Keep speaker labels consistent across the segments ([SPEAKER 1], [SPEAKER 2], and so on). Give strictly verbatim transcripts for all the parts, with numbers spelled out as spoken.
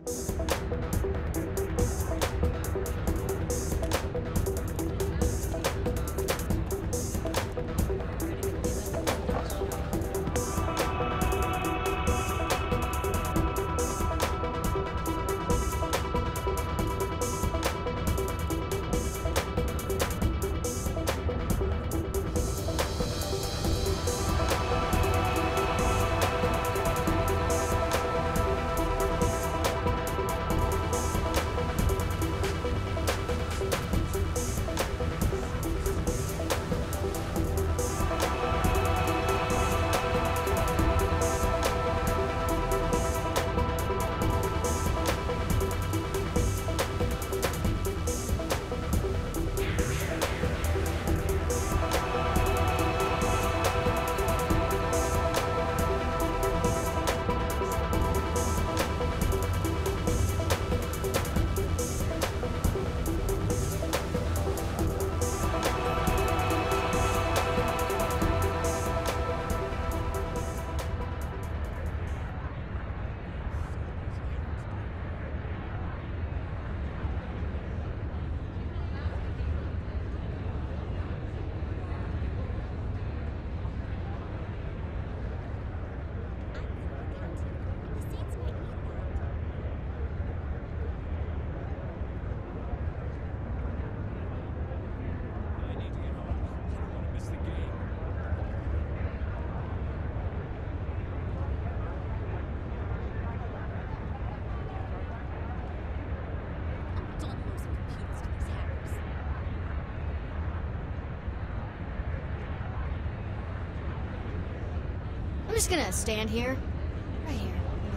[SPEAKER 1] I'm just gonna stand here. Right here.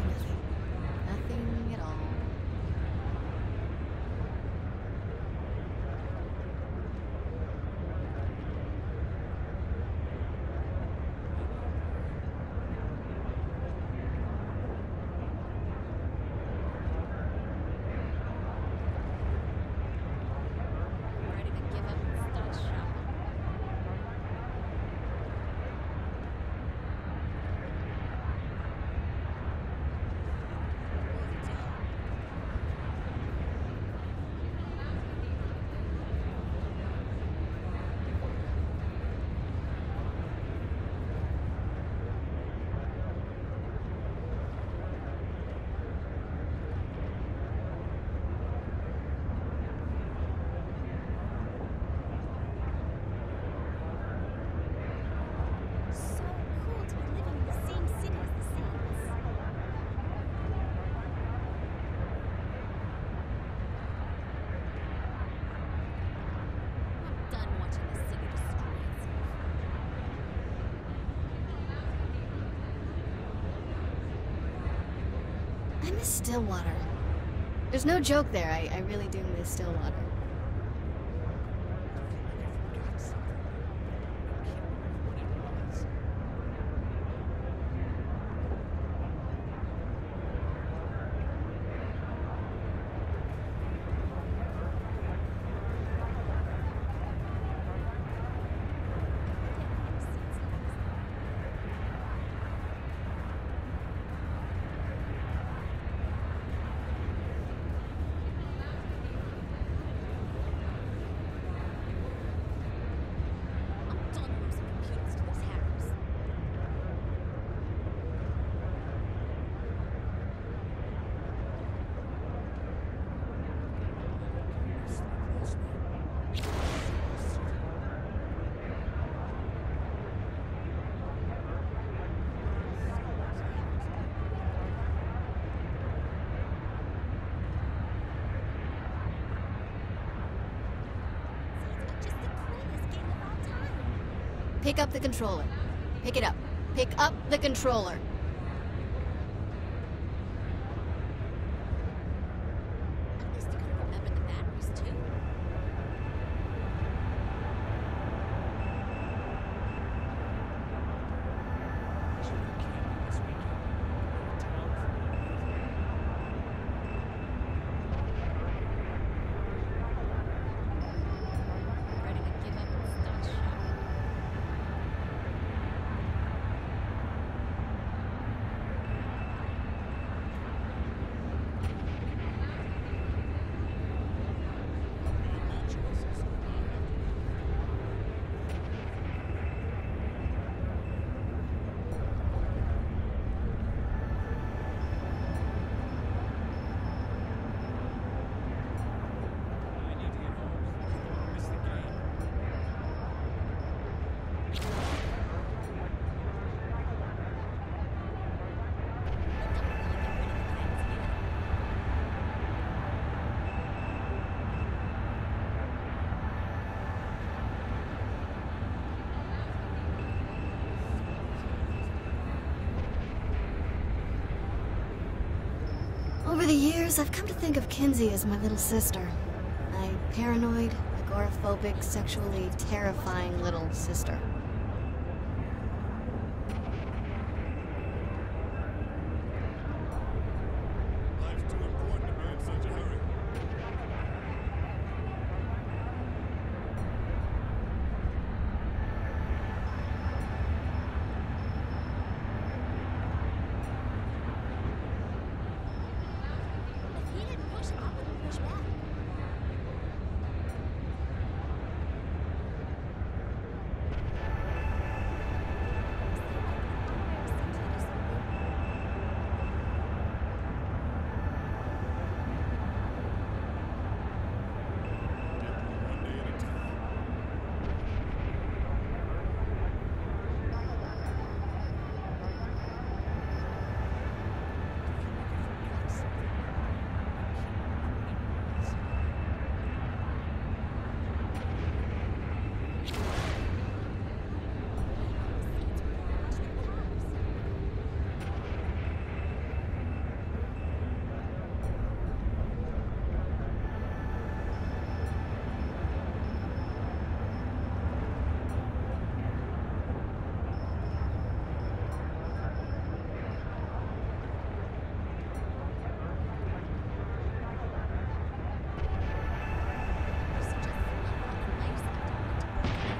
[SPEAKER 1] Nothing. Nothing at all.
[SPEAKER 2] Ready to give up and start shopping. So cool to be living in the same city as the Saints. I'm done watching the city destroy itself.
[SPEAKER 1] I miss Stillwater. There's no joke there. I, I really do miss Stillwater.
[SPEAKER 2] I'm done losing computers to these hackers. Saints are just the coolest game of all time.
[SPEAKER 1] Pick up the controller. Pick it up. Pick up the controller.
[SPEAKER 2] At least you could have remembered the batteries too. Ready to give up and start shopping.
[SPEAKER 1] Over the years, I've come to think of Kinsey as my little sister. My paranoid, agoraphobic, sexually terrifying little sister.
[SPEAKER 3] Life's too important to be in such a hurry.
[SPEAKER 2] If he didn't push, I wouldn't push back.
[SPEAKER 3] One day at a time.
[SPEAKER 2] You're such a slut and nice. I don't want to work it.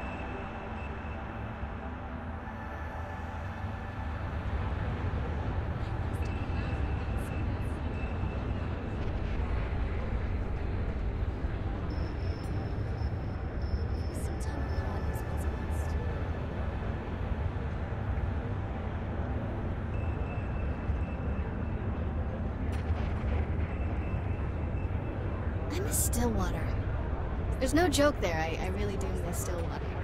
[SPEAKER 2] Maybe some time apart is what's best.
[SPEAKER 1] I miss Stillwater. There's no joke there, I, I really do miss Stillwater.